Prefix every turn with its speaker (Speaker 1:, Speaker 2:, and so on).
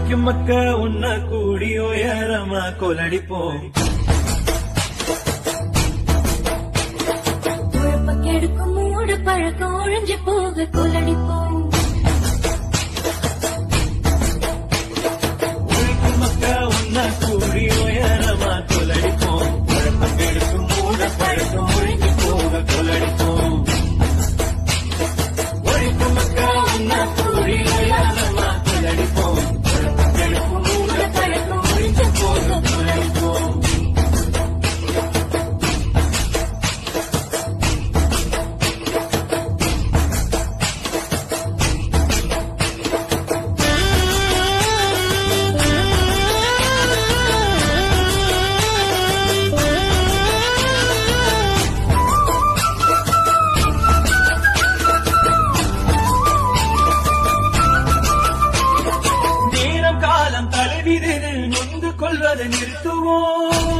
Speaker 1: உழைக்கும் மக்க உன்ன கூடி உயரமா கொலடிப்போம்.
Speaker 2: கெடுக்கும் மூட பழக்கம் ஒழிஞ்சு போக கொலடிப்போம்.
Speaker 1: உழைக்கும் மக்க உன்ன கூடி உயரமா கொலடிப்போம். கெடுக்கும் மூட பழக்கம் ஒழிஞ்சு போக கொலடிப்போம். உழைக்கும் மக்க உன்ன கூடி உயரமா கொலடிப்போம். கெடுக்கும் மூட பழக்கம் ஒழிஞ்சு போக கொலடிப்போம். நொந்து கொள்வதை நிறுத்துவோம்.